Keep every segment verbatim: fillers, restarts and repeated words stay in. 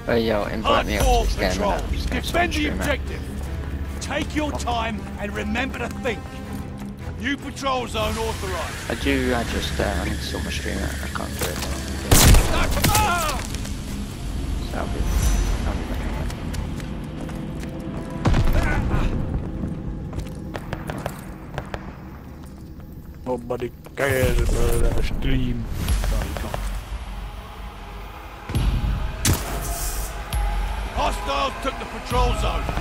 Oh, yo, invite me up to this game and patrol. I'm just gonna Defend the stream it. objective. Take your time and remember to think. New patrol zone authorized. I do, I just, uh, I need to sort my stream out and I can't do it. Ah! So I'll be, I'll be back in Nobody cares about that stream. Hostiles took the patrol zone.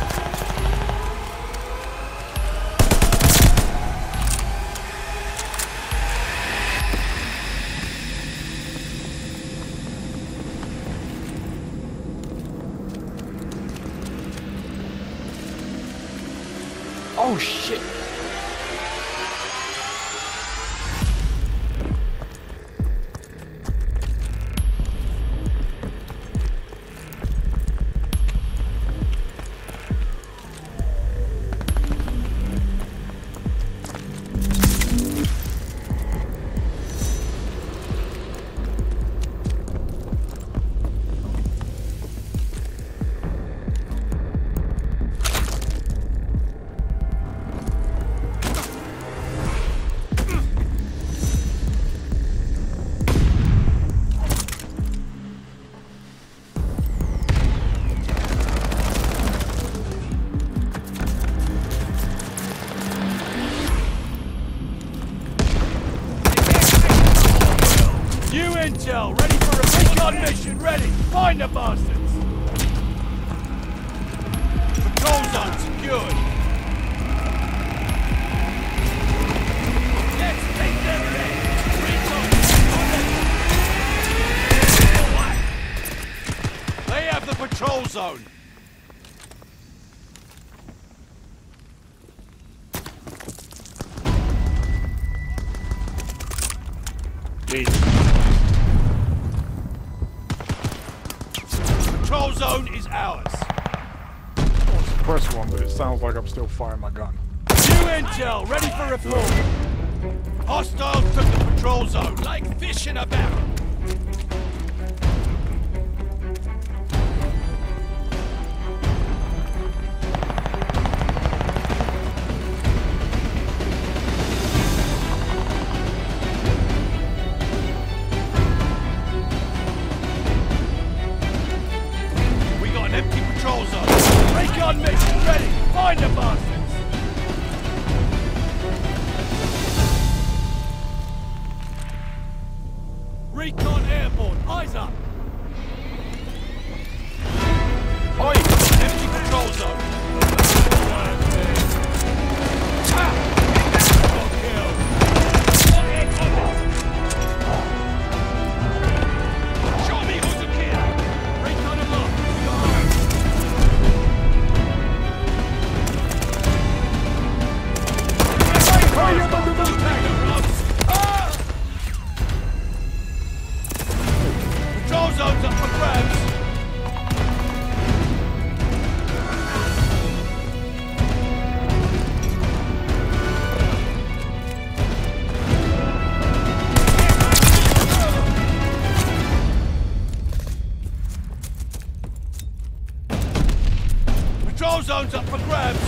Oh shit! Intel, ready for a recon mission, ready! Find the bastards! Patrol zone secured. Let's take them in! Recon! They have the patrol zone! Please. Control zone is ours. Well, it's the first one, but it sounds like I'm still firing my gun. New intel, ready for report. Hostiles took the patrol zone, like fish in a barrel. Empty patrol zone. Recon mission ready. Find the bastards. Recon airborne. Eyes up. Oi! Empty patrol zone. Show me who's the kid. Recon aloft. Patrol zones up for grabs. Patrol zones up for grabs.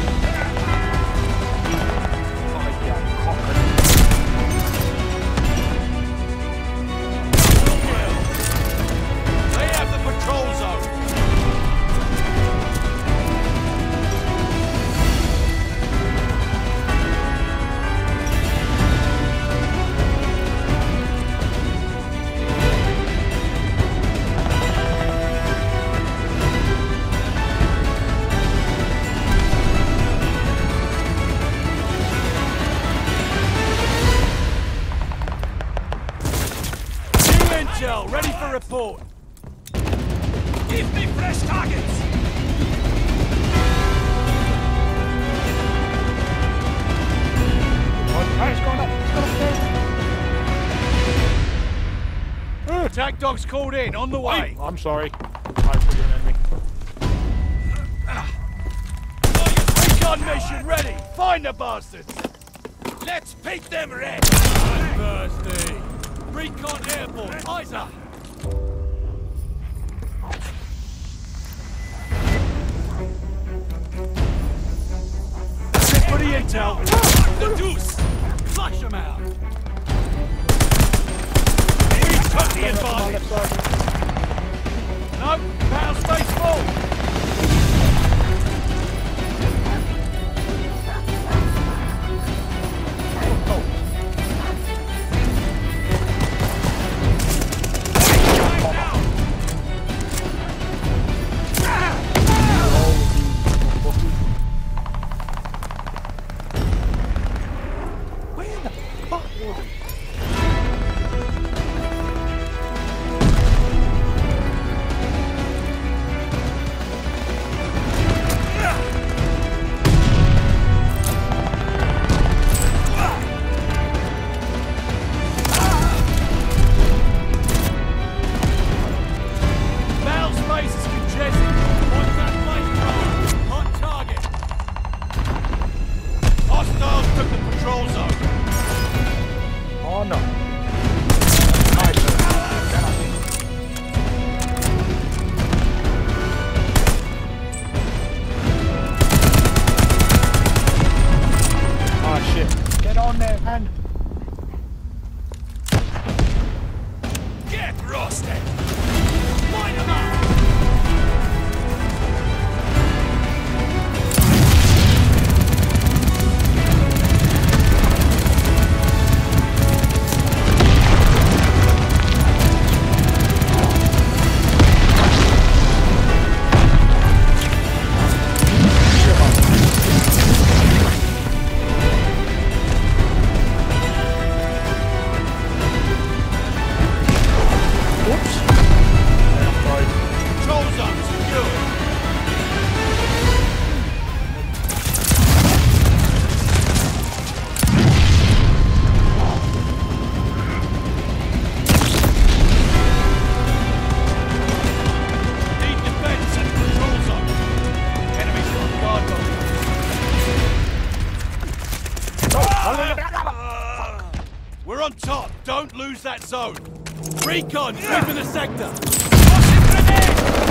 They have the patrol zone. Intel, ready for report. Give me fresh targets. Oh, it's gone up. It's gone up. Attack dogs called in, on the way. I'm sorry. I put you an enemy. Recon mission ready. Find the bastards. Let's pick them red. I'm thirsty. Recon airborne. Eyes up. intel. The deuce! Flush him out! We took the On my advantage. left side. No, power space full. Where the fuck was it? Battle space is congested. Point that flamethrower! On target! Hostiles took the patrol zone. Oh no. Nice. Get up. Oh shit. Get on there, man. Get roasted! Line him up! Whoops. Yeah, I'm sorry. Control zone secure. Need defense at the control zone. Enemies on guard mode. We're on top. Don't lose that zone. Recon, sweeping the sector. Tossing grenade!